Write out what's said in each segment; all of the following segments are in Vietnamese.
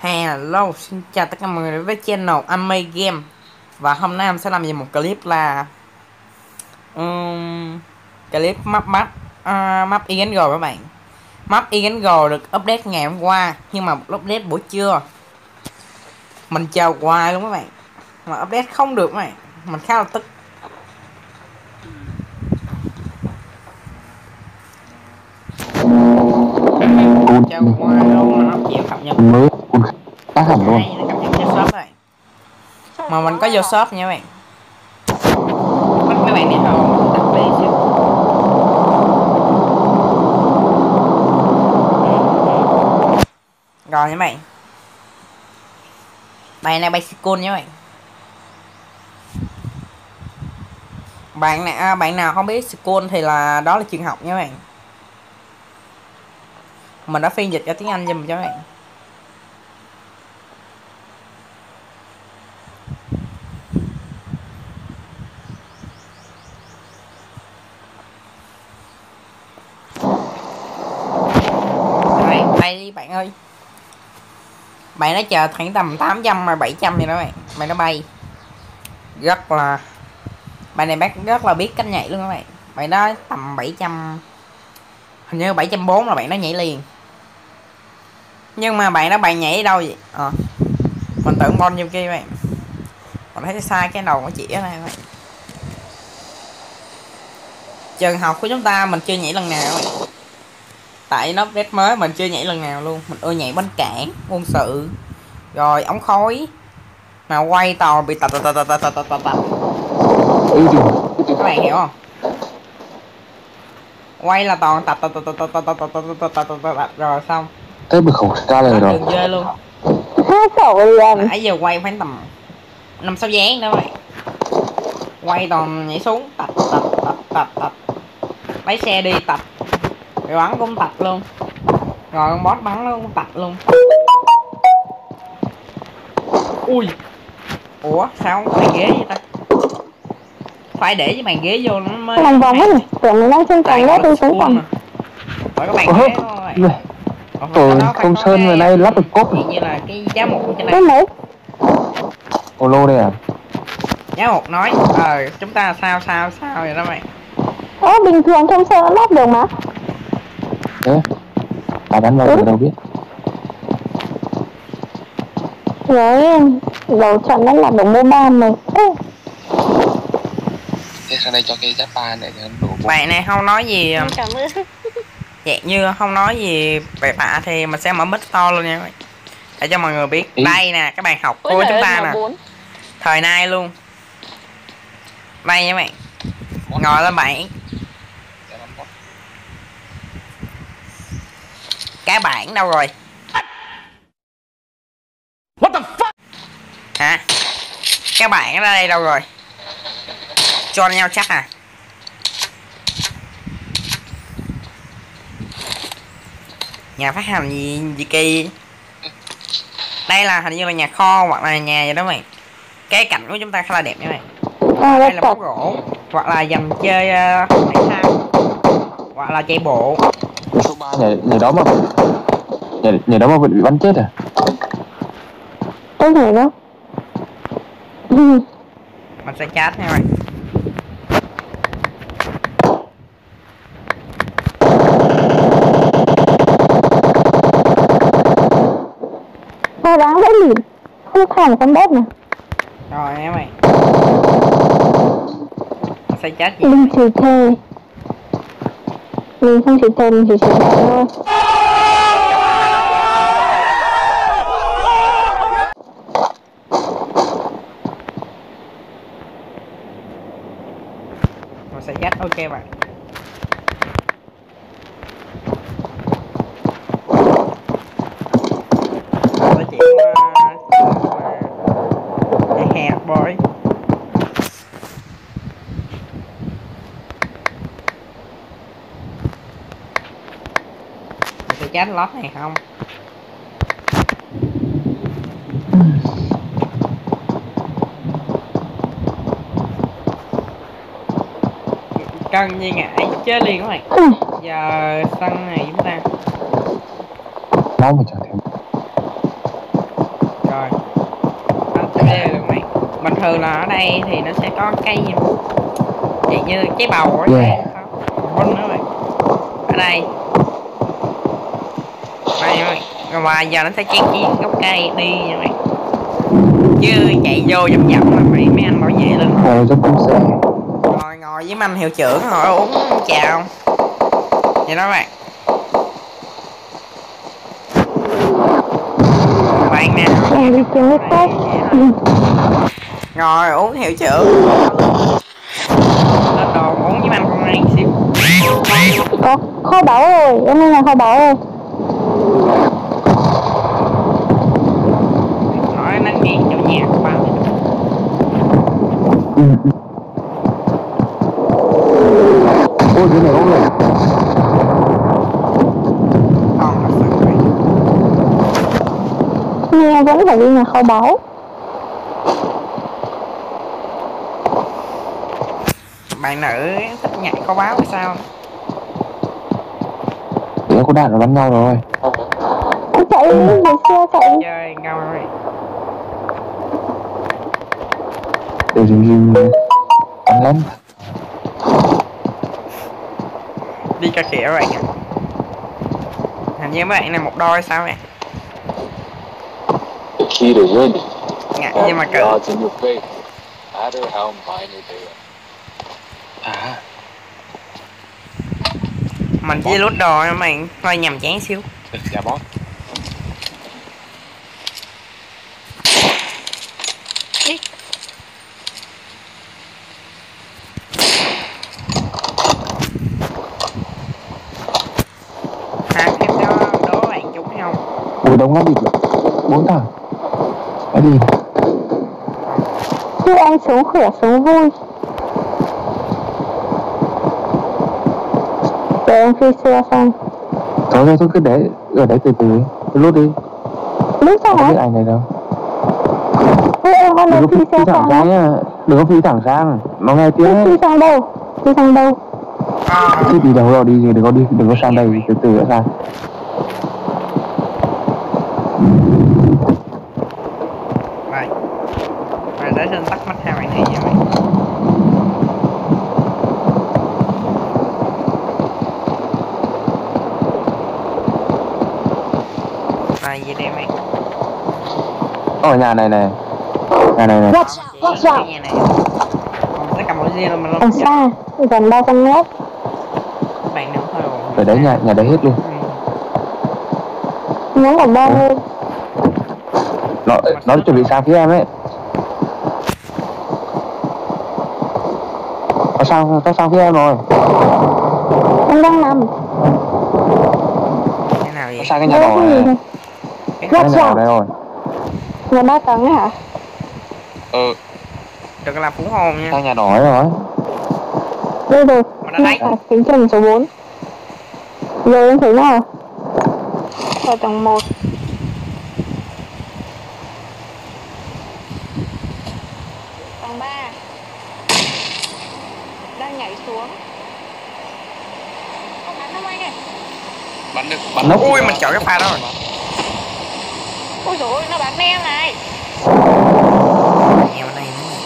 Hello, xin chào tất cả mọi người đến với channel Ame Game. Và hôm nay em sẽ làm về một clip là clip map Eagle các bạn. Map Eagle được update ngày hôm qua, nhưng mà update buổi trưa. Mình chờ hoài luôn các bạn, mà update không được các bạn. Mình khá là tức. Chờ hoài luôn mà nó chịu cập nhật. Mới khác hẳn luôn. Nó cập nhật cho shop này. Mà mình có vô shop nha các bạn. Bắt mấy bạn đi không? Đặt vé chứ. Rồi nha bạn. Bài này bicycle nha bạn. Bạn nào không biết school thì đó là trường học nha bạn. Mình đã phiên dịch ra tiếng Anh giùm cho các bạn. Bay đi bạn ơi. Bạn nó chờ khoảng tầm 800 mà 700 gì đó bạn. Bạn nó bay rất là, bạn này bác rất là biết cách nhảy luôn các bạn. Bạn đó tầm 700, hình như 740 là bạn nó nhảy liền. Nhưng mà bạn nhảy ở đâu vậy? Mình tưởng bon như kia bạn. Mình thấy sai cái đầu nó chỉ ở đây các bạn. Trường học của chúng ta mình chưa nhảy lần nào các bạn. Tại nó update mới mình chưa nhảy lần nào luôn. Mình ưa nhảy bánh cản, quân sự, rồi ống khói, mà quay tàu bị tập. Các bạn hiểu không? Quay là toàn tập rồi xong. Thế bị khẩu ra rồi rồi. Đường dê luôn. Nãy giờ quay khoảng tầm 5-6 dáng nữa vậy. Quay toàn nhảy xuống tập. Lấy xe đi tập. Rồi bắn cũng tập luôn. Rồi con boss bắn nó cũng tập luôn. Ui. Ủa sao không có bàn ghế vậy ta? Phải để cái bàn ghế vô nó mới lòng vòng ấy, tưởng mình đang trên tầng đó tôi xuống tầng. Rồi các bạn ghế thôi. Rồi không sơn vào đây lắp được cốt như là cái giá một trên cái này. mấy ô lô đây à? Giá một nói chúng ta sao vậy đó mày. bình thường trong xe lắp được mà. Thế bà bắn vào đâu biết. Rồi đầu trận nó là đồng mô ban này. Thế sang đây cho cái giáp ba này cho nó đổ. Bạn này không nói gì, Cảm ơn. dạng như không nói gì bậy bạ thì mình sẽ mở mic to luôn nha, để cho mọi người biết. Đây nè các bạn học của chúng ta nè, thời nay luôn. Đây nha bạn, ngồi lên bảng. Cái bảng đâu rồi? What the fuck? Hả? Cái bảng ở đây đâu rồi? Cho nhau chắc à? Nhà phát hành gì kỳ. Đây là hình như là nhà kho hoặc là nhà vậy đó mày. Cái cảnh của chúng ta khá là đẹp nha mày. Đây là bóng rổ, hoặc là dầm chơi thể thao, hoặc là chạy bộ. Số 3 nhảy đó mà nhảy đó mà bị bắn chết à? Cái gì đó. Mình sẽ chat nha mày. Nó đáng dễ lịm. Không thẳng con bếp nè. Rồi nha mày. Mình sẽ chat gì? Mình chỉ thề. Mình không chỉ thề, mình chỉ thề thôi. Mình sẽ chat ok bạn. Tôi chỉ hẹt boy. Mình sẽ chat lót này không? Cân như ngại chơi liền các bạn. Giờ sân này chúng ta nó mà chẳng thêm. bình thường là ở đây thì nó sẽ có cây gì vậy như trái bầu ấy. Yeah. Bún nữa mày. Ở đây mày và giờ nó sẽ chen chiên gốc cây đi nha mày, chứ chạy vô vòng vòng là mấy anh bảo vệ luôn. Rồi giúp cũng sẽ Ngồi với anh hiệu trưởng ngồi uống chào vậy đó bạn. Bạn nào Em đi kiếm cái khác. ngồi uống hiệu trưởng lên đồ uống với anh công an xíu. Có kho báu rồi, em lên là kho báu rồi. Nói nó nghe chỗ nhà của bạn. ôi cái này không được. Còn thật sự vậy. Nhưng em vẫn phải đi nhà kho báu. Bạn nữ thích nhảy có báo hay sao? Tụi nó có đạn nó bắn nhau rồi. Em chạy đi, lấy xe chạy đi. Chơi ngầu rồi. Để dừng bắn lắm. Đi cho kìa các bạn ạ. Hình như mấy bạn này một đôi sao vậy? The key to winning. Ngại Having nhưng mà the cỡ odds in your favor, no matter how minor they are. mình chỉ lút đồ nha mày, thôi nhầm chán xíu. Dạ boss. Hả em đố bạn trúng hay không? Ui đông lắm, 4 thằng. Cái gì? Chứ anh sống khỏe, sống vui. Để em phi xe xong. Thôi cứ để ở đấy từ từ. Cứ lút đi. Lúc sao Không hả? biết ảnh này đâu. Thế em không Đừng nên có phi phi xe thẳng sang sang á? nhá. Đừng có phi thẳng sang. Nó nghe tiếng Thế ấy. phi sang đâu? Phi sang đâu? Thế đi đâu rồi đi gì đừng có sang đây từ từ đã sang. Đây. Rồi để xin tắt mắt hai bạn này nha mày. Đây gì đây mày? Ở nhà này này. Nhà này này. Watch out! Nhà này. Còn sẽ cầm mũi riêng là mình Ở xa, gần 300 mét. bạn nào thôi rồi. Ở đấy nhà đấy hết luôn. Nhắn ở bao nhiêu? Nó chuẩn bị sang phía em ấy. Nó sang phía em rồi. Em đang nằm. Cái nào vậy? Nó sang cái nhà đỏ này. Cái nhà đỏ này rồi. Nhà 3 tầng ấy hả? Đừng có làm phú hồn nha. Sang nhà đỏ ấy rồi. Đây rồi. Mà đã thấy. Kính trần số 4. Giờ em thấy nào? Ở tầng 1. Tầng 3. Đang nhảy xuống. Không bắn đâu anh ơi. Bắn được. Ui mình chọn cái pha đó rồi. Ôi dồi ôi, nó bắn em này. Em ở đây nữa.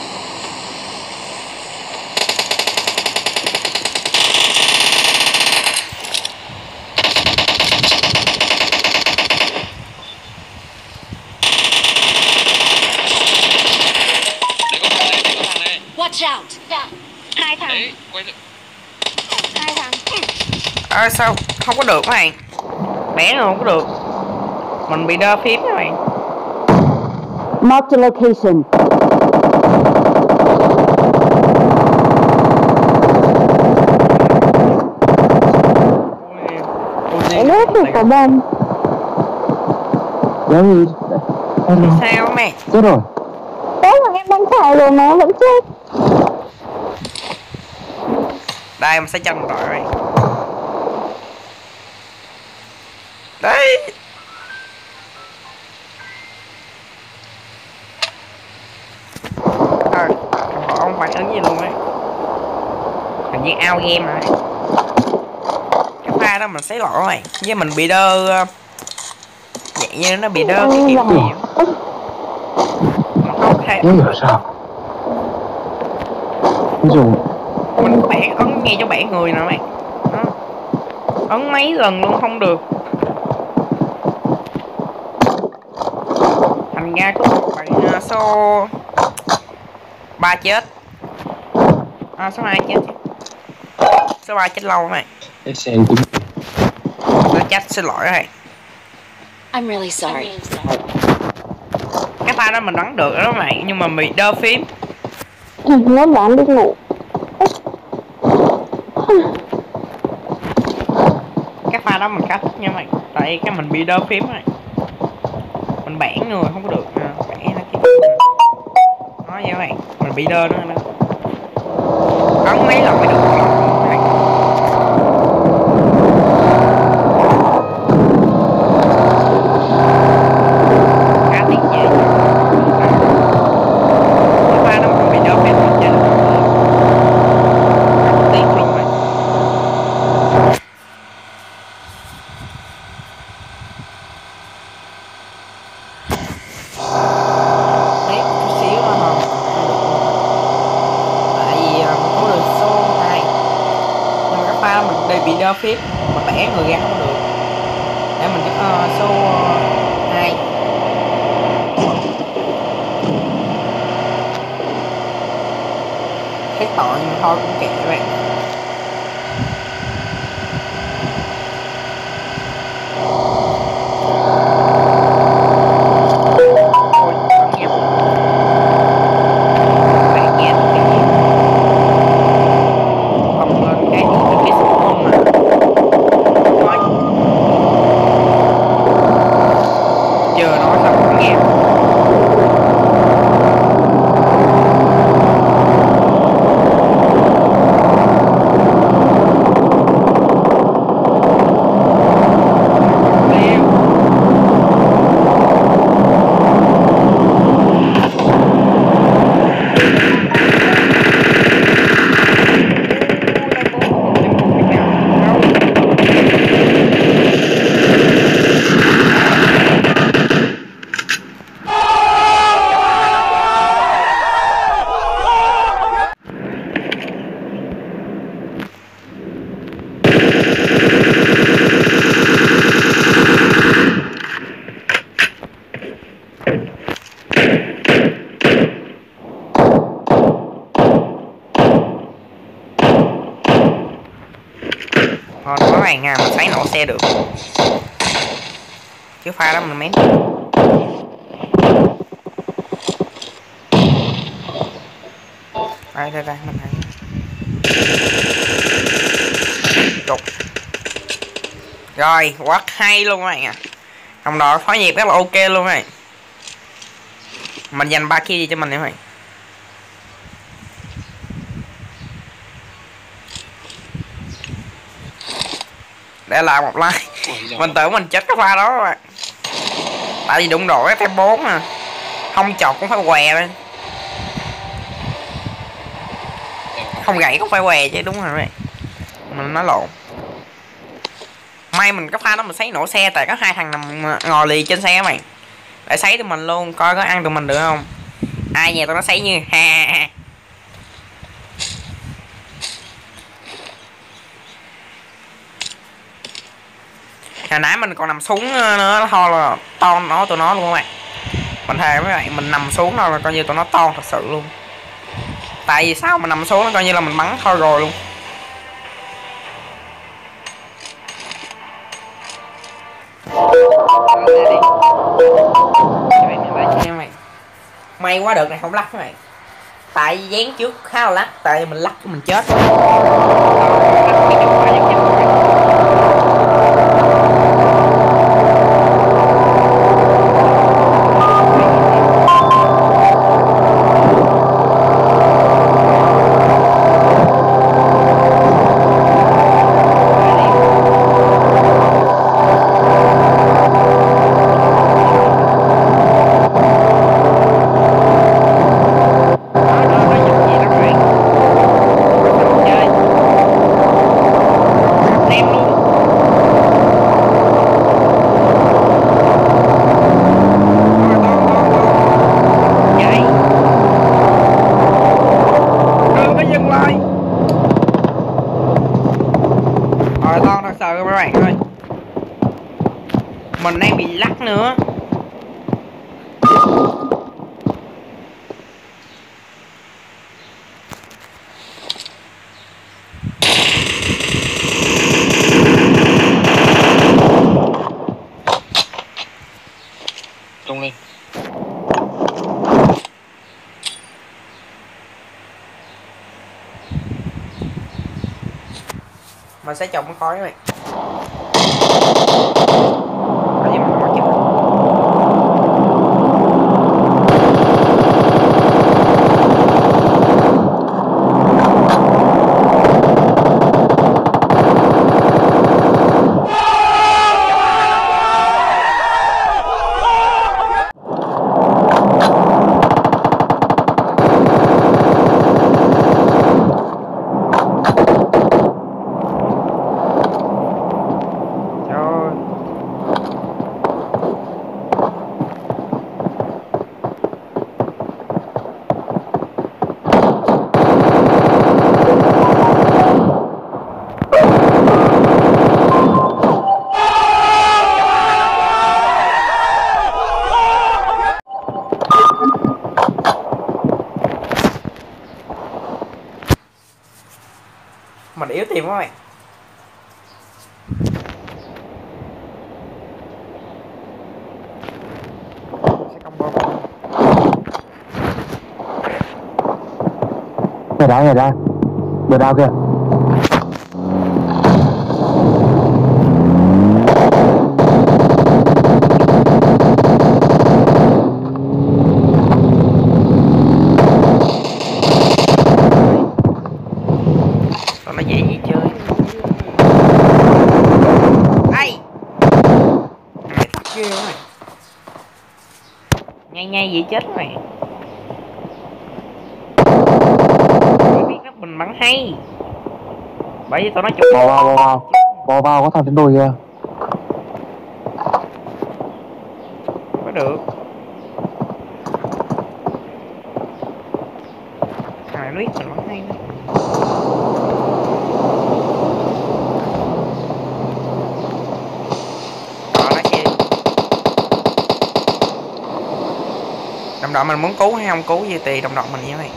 Watch out! Hai thằng. Hai thằng. Sao không có được các bạn? Bé rồi không có được. Mình bị đơ phím các bạn. Mark the location. Em biết thì có bom. Đéo gì. Sao mẹ? Chết rồi. Đấy mà em đang chạy rồi mà vẫn chết. Đây mình sẽ chân rồi. Đấy. Họ không phản ứng gì luôn ấy. Hình như out game rồi. Cái pha đó mình xé lỗi rồi. Với mình bị đơ. Vậy như nó bị đơ cái kiểu gì. Nó không Thế Chứ hiểu sao. Ví dụ mình có bẻ ấn nghe cho bẻ người nè mày. Đó. Ấn mấy lần luôn không được. Thành ra có một bạn số 3 chết. Số 2 chết chứ. Số 3 chết lâu mày. cái xe cũng Nó chết xin lỗi rồi. I'm really sorry. Cái pha đó mình đoán được đó mày, nhưng mà bị đơ phím. Nó bạn đi ngủ. Cái pha đó mình khá thích nha mày. Tại cái mình bị đơ phím rồi. Mình bẻ người không có được. Bẻ nó kia. Nói vậy mày, mình bị đơ nữa đó. Ấn mấy lần mới được một lần mày. Khá tiếc vậy. Cái pha đó mình bị đơ phím mình chết. Khá tiếc luôn mày. Tiếc chút xíu thôi không. Tại vì mình có được số 2. Nhưng mà cái pha mình đây bị đơ phím, mà bẻ người ra không được. Để mình số 2. Thấy tội nhưng mà thôi cũng kệ các bạn. Thôi bắn nhầm. Bạn nghe được cái gì không lên cái gì cái số mà nói chưa nói xong không nghe. Thôi nói bạn à, mình thấy nổ xe được. Chứ pha đó mình mém. Đây mình thấy. Chục. Rồi, quá hay luôn các bạn à. Đồng đội phá nhịp rất là ok luôn này. Mình dành 3 kill gì cho mình nữa mày. Để lại một like. Mình tưởng mình chết cái pha đó các bạn. Tại vì đụng độ cái thêm 4 à. Không chọt cũng phải què lên. Không gãy cũng phải què chứ đúng rồi. Mình nói lộn. May mình cái pha đó mình thấy nổ xe. Tại có 2 thằng nằm ngồi lì trên xe mày. Để sấy tụi mình luôn. Coi có ăn tụi mình được không. Ai nhà tụi nó sấy như ha. Hồi nãy mình còn nằm xuống nữa thôi là ton nó tụi nó luôn các bạn. Mình thề với bạn mình nằm xuống đâu là coi như tụi nó ton thật sự luôn. Tại vì sao mình nằm xuống nó coi như là mình bắn thôi rồi luôn. May quá được này không lắc các bạn. Tại vì dán trước khá là lắc. Tại vì mình lắc mình chết. Em luôn. bị lắc nữa. Tung lên. Mình sẽ trồng khói này. Có gì mà khó chịu. Mình yếu tiền quá mày. Sẽ combo. Người đá bờ đao kìa. Nó dễ gì chơi. Ai mày tắt ghê quá mày. Ngay vậy chết mày. Mày biết nó bình bắn hay. Bởi vì tao nói chụp Bò vào có thằng trên đồi kìa. có được. Thằng này biết mình bắn hay nữa. Đồng đội mình muốn cứu hay không cứu gì tùy đồng đội mình vậy mày.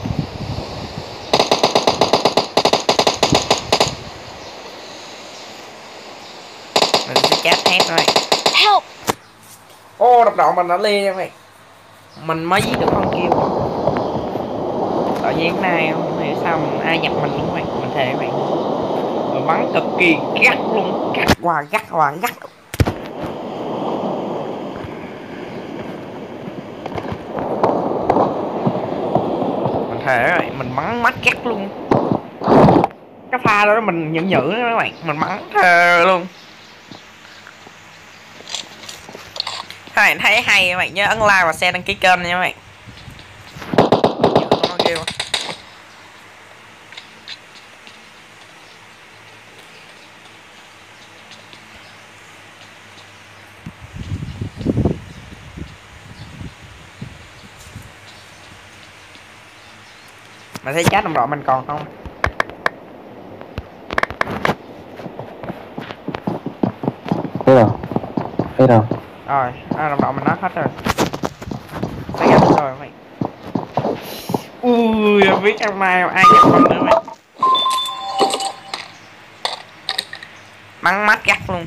Mình sẽ chat hết rồi. Help! Ô đồng đội mình đã lia nha mày. Mình mới giết được con kia. Tự nhiên này không hiểu sao mình ai nhập mình luôn mày. Mình thề mày. Rồi bắn cực kỳ gắt luôn. Gắt hòa gắt. Thề rồi, mình bắn mắt gắt luôn. Cái pha đó mình nhẫn đó các bạn, mình bắn thề luôn. Các bạn thấy hay các bạn nhớ ấn like và share đăng ký kênh nha các bạn. Nó kêu. Mình thấy chat đồng đội mình còn không? Hết rồi. Rồi, đồng đội mình nói hết rồi. Sẽ gặp rồi mày. Ui, không biết em mai ai gặp mình nữa mày. Bắn mắt gắt luôn.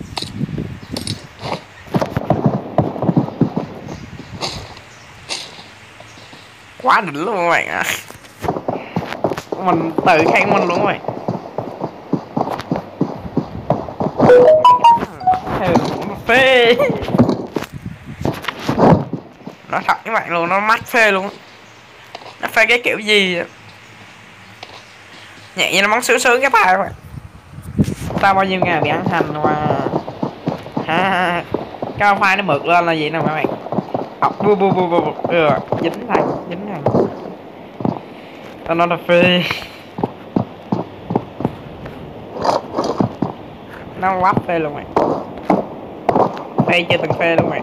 Quá đỉnh luôn các bạn ạ. Mình tự khen mình luôn rồi. Phê. Nói thật với bạn luôn, nó mắt phê luôn. Nó phê cái kiểu gì vậy? Nhẹ như nó bắn sướng cái pha các bạn. Tao bao nhiêu ngày bị ăn hành mà ha. Cái pha nó mượt lên là gì nào các bạn. Học bu dính thằng. Tao nói là phê. Nó quá phê luôn mày. Phê chưa từng phê luôn mày.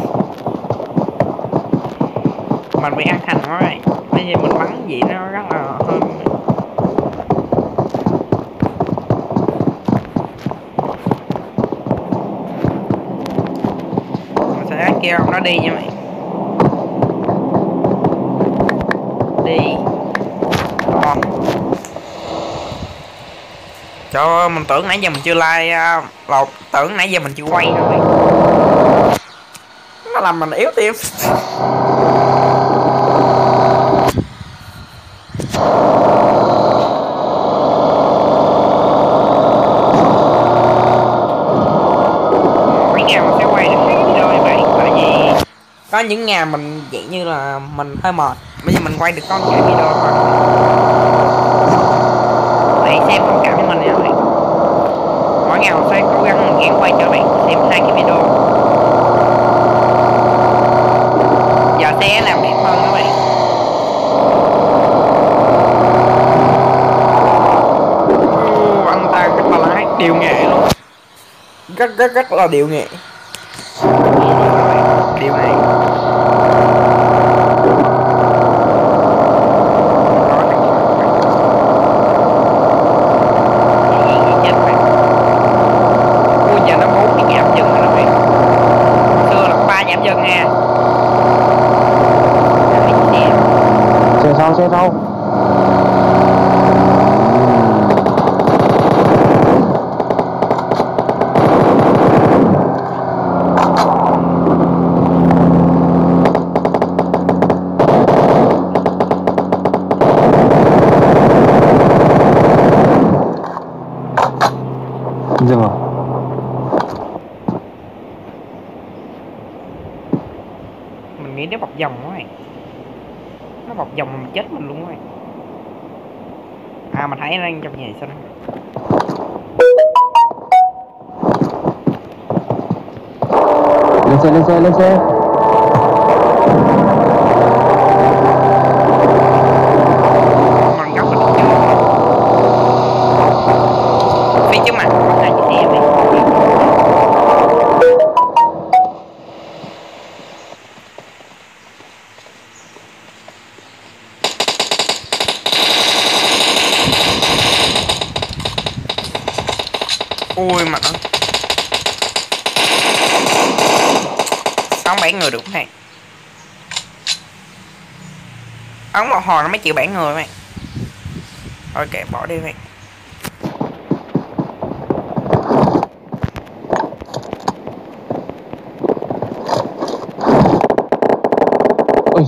Mình bị ăn hành quá mày. Bây giờ mình bắn gì nó rất là hơn mày. thằng kia không, nó đi nha mày. Đi. Đó. Trời ơi, mình tưởng nãy giờ mình chưa like lột, tưởng nãy giờ mình chưa quay nữa mày. Nó làm mình yếu tim. Mỗi ngày mình sẽ quay được 2 video như vậy, tại vì có những ngày mình dạng như là mình hơi mệt, bây giờ mình quay được có 2 video thôi. Bạn xem thông cảm với mình nha các bạn. Mỗi ngày mình sẽ cố gắng mình gắng quay cho bạn xem 2 cái video. Giờ sẽ làm đẹp hơn các bạn. Anh ta rất là lái điều nghệ luôn, rất là điều nghệ. Điều này ui giờ nó 4 cái giảm dần rồi đó bạn. Xưa là 3 giảm dần nha. Xe sau. Dừng rồi. Mình nghĩ nó bọc vòng quá này. Nó bọc vòng mình chết mình luôn rồi. À mình thấy nó đang trong nhà xanh. Lên xe. Mình góc mình phía trước mặt có 2 chiếc xe này. Ui mà nó 7 người được này. Ống một hồi nó mới chịu 7 người mày. Thôi kệ bỏ đi mày. Ui.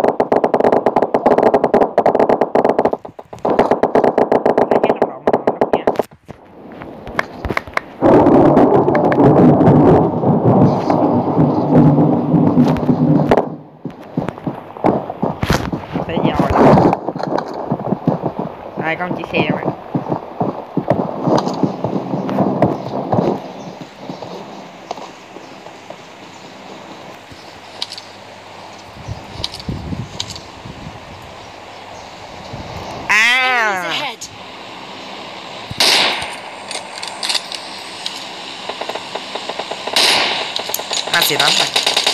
Đây có một chiếc xe mày. Enemies ahead. Anh xịt lắm mày.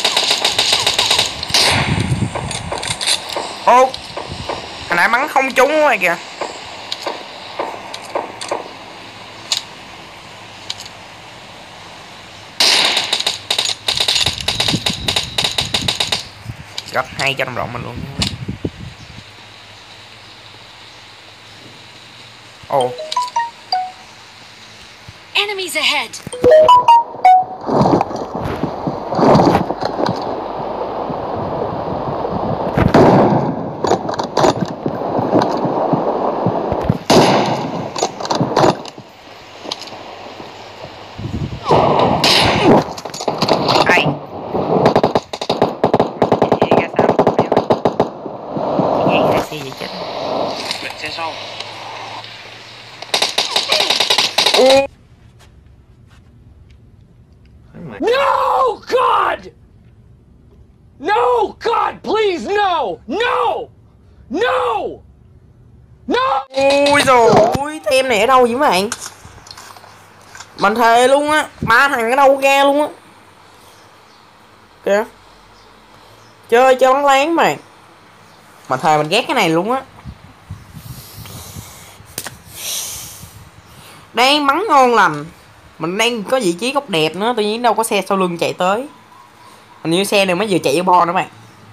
Ô, hồi nãy bắn không trúng rồi kìa. Rất hay cho đồng đội mình luôn. Ồ. Enemies ahead. Ai? Xe vậy chết. Mình xe sau. No, God! No, God, please, no! No! No! No! Ui rồi ui, em này ở đâu vậy mấy bạn? Mình thề luôn á, 3 thằng ở đâu ra luôn á. Kìa. Chơi cho bắn lén mày. Mình thề mình ghét cái này luôn á. Đang bắn ngon lành. Mình đang có vị trí góc đẹp nữa, tự nhiên đâu có xe sau lưng chạy tới. Hình như xe này mới vừa chạy vô bo nữa mày.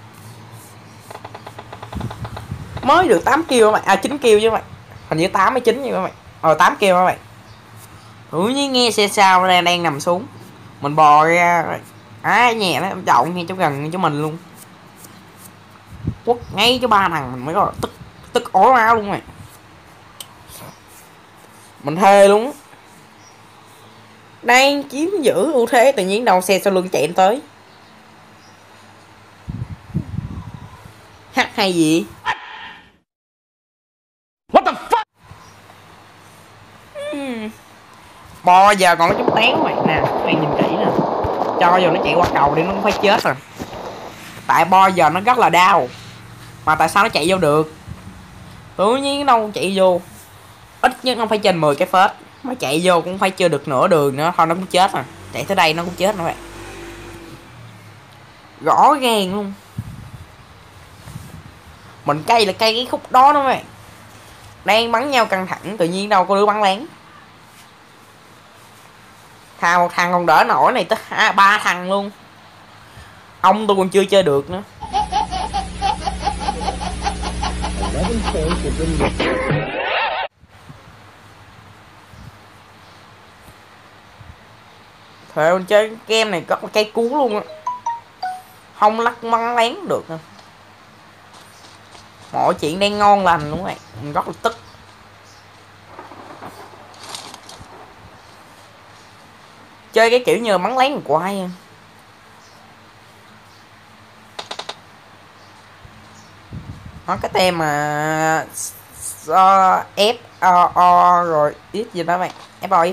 Mới được 8 kill mày, 9 kill chứ mày. Hình như 8 hay 9 như mày. 8 kill mày. Tự nhiên nghe xe sao đang nằm xuống. Mình bò ra nhẹ nó trọng ngay chỗ gần chỗ mình luôn. Quất ngay cho 3 thằng mình mới có tức ối máu luôn mày. Mình thề luôn. Đang chiếm giữ ưu thế tự nhiên đầu xe sau lưng chạy tới. Hát hay gì? What the fuck? Bo giờ còn có chút téo mày nè, mày nhìn kỹ nè. Cho giờ nó chạy qua cầu đi nó cũng phải chết rồi. Tại bo giờ nó rất là đau. Mà tại sao nó chạy vô được? Tự nhiên đâu chạy vô. Ít nhất nó phải trên 10 cái phết. Mà chạy vô cũng phải chưa được nửa đường nữa. Thôi nó cũng chết rồi. Chạy tới đây nó cũng chết nữa vậy. Rõ ràng luôn. Mình cay là cay cái khúc đó đó mày. Đang bắn nhau căng thẳng. Tự nhiên đâu có đứa bắn lén. Một thằng còn đỡ nổi này tới 3 thằng luôn. Ông tôi còn chưa chơi được nữa. Thôi mình chơi game này rất là cây cú luôn á. Không lắc bắn lén được nữa. Mọi chuyện đang ngon lành luôn vậy. Mình rất là tức. Chơi cái kiểu như bắn lén của ai. Nó cái tem mà F O rồi ít gì đó mày. F O ít.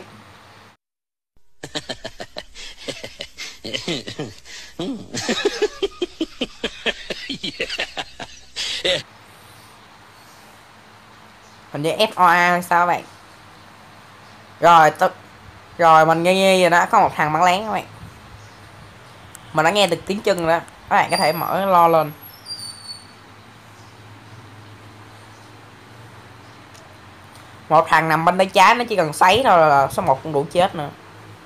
Hình như F O A hay sao vậy. Rồi mình nghe rồi đó, có một thằng bắn lén các bạn. Mình đã nghe được tiếng chân đó. Các bạn có thể mở lo lên. Một thằng nằm bên tay trái nó chỉ cần sấy thôi là số 1 cũng đủ chết nữa.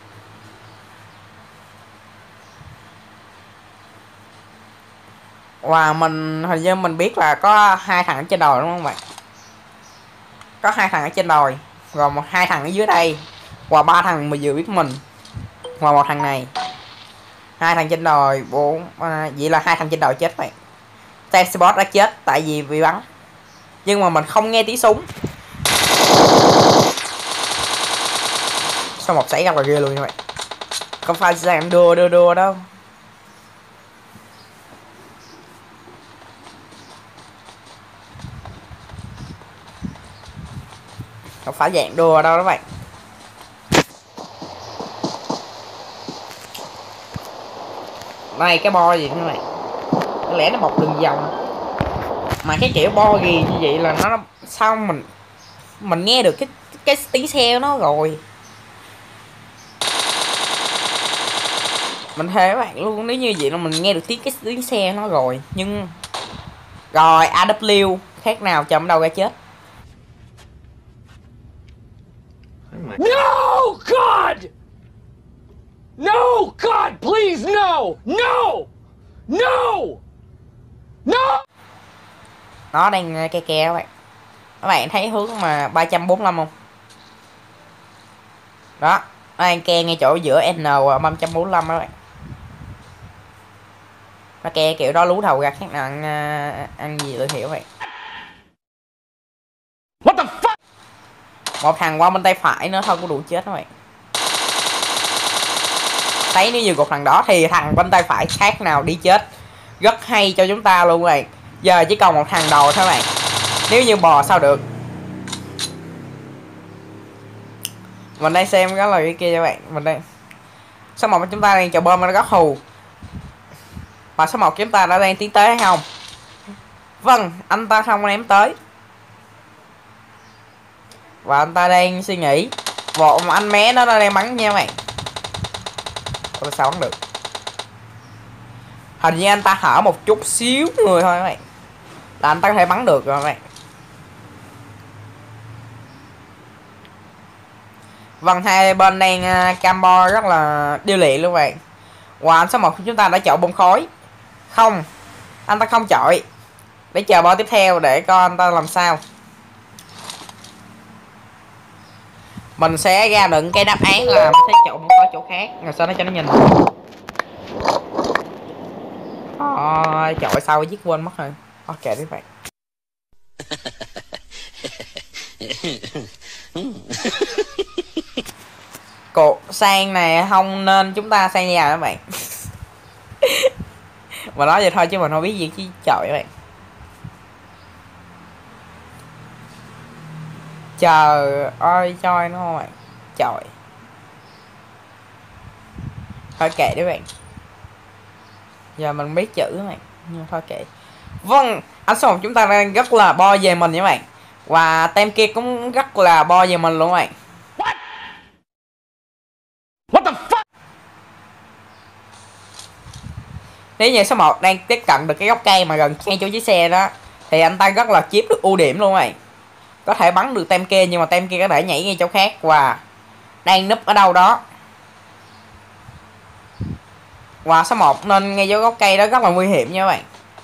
Và mình hình như mình biết là có 2 thằng ở trên đồi đúng không bạn? Có 2 thằng ở trên đồi, rồi 2 thằng ở dưới đây, và 3 thằng mà vừa biết mình, và 1 thằng này. 2 thằng trên đồi, vậy là 2 thằng trên đồi chết vậy. Transport đã chết tại vì bị bắn. Nhưng mà mình không nghe tiếng súng. Sao một xảy ra là ghê luôn như vậy. Không phải dạng đùa đâu. Không phải dạng đùa đâu các bạn. Này cái bo gì các bạn. Có lẽ nó một đường vòng. Mà cái kiểu bo gì như vậy là nó sao mình nghe được cái tiếng xe nó rồi. Mình thề các bạn luôn, nếu như vậy là mình nghe được tiếng xe nó rồi. Nhưng rồi AW khác nào chậm đâu ra chết. No, God! No, God, please, no! No! No! No! Nó đang ke các bạn. Các bạn thấy hướng mà 345 không? Đó, nó đang ke ngay chỗ giữa N và 345 các bạn. Nó ke kiểu đó lú đầu ra khác nào ăn gì tôi hiểu vậy. What the fuck? Một thằng qua bên tay phải nữa thôi cũng đủ chết các bạn. Thấy nếu như gục thằng đó thì thằng bên tay phải khác nào đi chết. Rất hay cho chúng ta luôn các bạn. Giờ chỉ còn một thằng đầu thôi các bạn. Nếu như bò sao được. Mình đang xem cái là cái kia cho bạn. Mình đang số 1 chúng ta đang chờ bơm nó góc hù. Và số 1 chúng ta đã đang tiến tới hay không? Vâng, anh ta không ném tới. Và anh ta đang suy nghĩ. Một anh mé nó đang bắn nha các bạn. Ủa sao bắn được? Hình như anh ta hở một chút xíu người thôi các bạn. Là anh ta có thể bắn được rồi các bạn. Vâng, hai bên đang combo rất là điêu luyện luôn các bạn. Và anh số 1 của chúng ta đã chọi bom khói. Không, anh ta không chọi. Để chờ bo tiếp theo để coi anh ta làm sao. Mình sẽ ra được cái đáp án là mình sẽ chọn một chỗ khác rồi sau đó cho nó nhìn. Chọi sau giết quên mất rồi. Ok các bạn. Cột sang này không nên chúng ta sang nhà các bạn. Mà nói vậy thôi chứ mình không biết gì chứ trời các bạn. Trời ơi trời nó không bạn. Trời. Thôi kệ đấy bạn. Giờ mình biết chữ các bạn. Nhưng thôi kệ. Vâng, anh số 1 chúng ta đang rất là bo về mình các bạn. Và tem kia cũng rất là bo về mình luôn các bạn. What the fuck? Nếu như số 1 đang tiếp cận được cái gốc cây mà gần ngay chỗ chiếc xe đó thì anh ta rất là chiếm được ưu điểm luôn các bạn. Có thể bắn được tem kia nhưng mà tem kia có thể nhảy ngay chỗ khác và đang núp ở đâu đó. Và số 1 nên ngay chỗ gốc cây đó rất là nguy hiểm nha các bạn.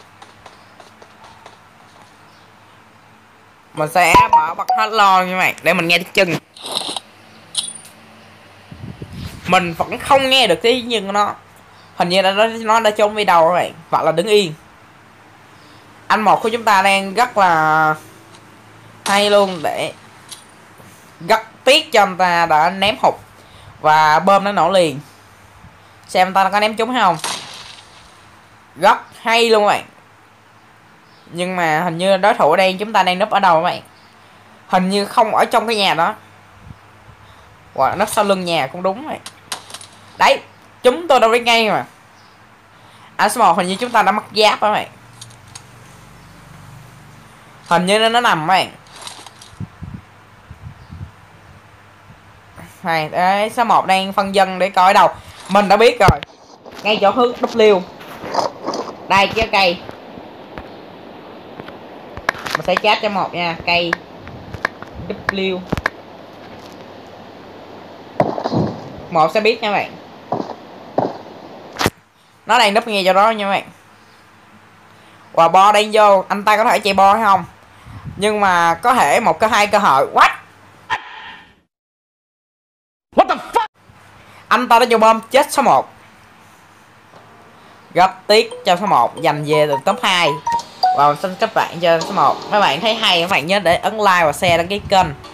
Mình sẽ mở bật hết lo nha các bạn để mình nghe tiếng chân. Mình vẫn không nghe được tiếng chân của nó. Hình như nó đã trốn đi đâu các bạn. Hoặc là đứng yên. Anh một của chúng ta đang rất là hay luôn để rất tiếc cho anh ta đã ném hụt và bơm nó nổ liền. Xem anh ta có ném trúng hay không. Rất hay luôn các bạn. Nhưng mà hình như đối thủ ở đây chúng ta đang núp ở đâu các bạn. Hình như không ở trong cái nhà đó. Wow, núp sau lưng nhà cũng đúng rồi. Đấy, chúng tôi đâu biết ngay mà. Anh số 1 hình như chúng ta đã mất giáp các bạn. Hình như nó nằm các bạn. Này, đấy, số 1 đang phân dân để coi đâu. Mình đã biết rồi. Ngay chỗ hướng W. Đây cái cây. Mình sẽ chat cho 1 nha, cây W. 1 sẽ biết nha các bạn. Nó đang núp ngay chỗ đó nha các bạn. Và bo đang vô, anh ta có thể chạy bo hay không? Nhưng mà có thể một cơ hai cơ hội. What? What the fuck? Anh ta đã vô bom chết số 1. Rất tiếc cho số 1 giành về được top 2. Và xin các bạn cho số 1. Các bạn thấy hay các bạn nhớ để ấn like và share đăng ký kênh.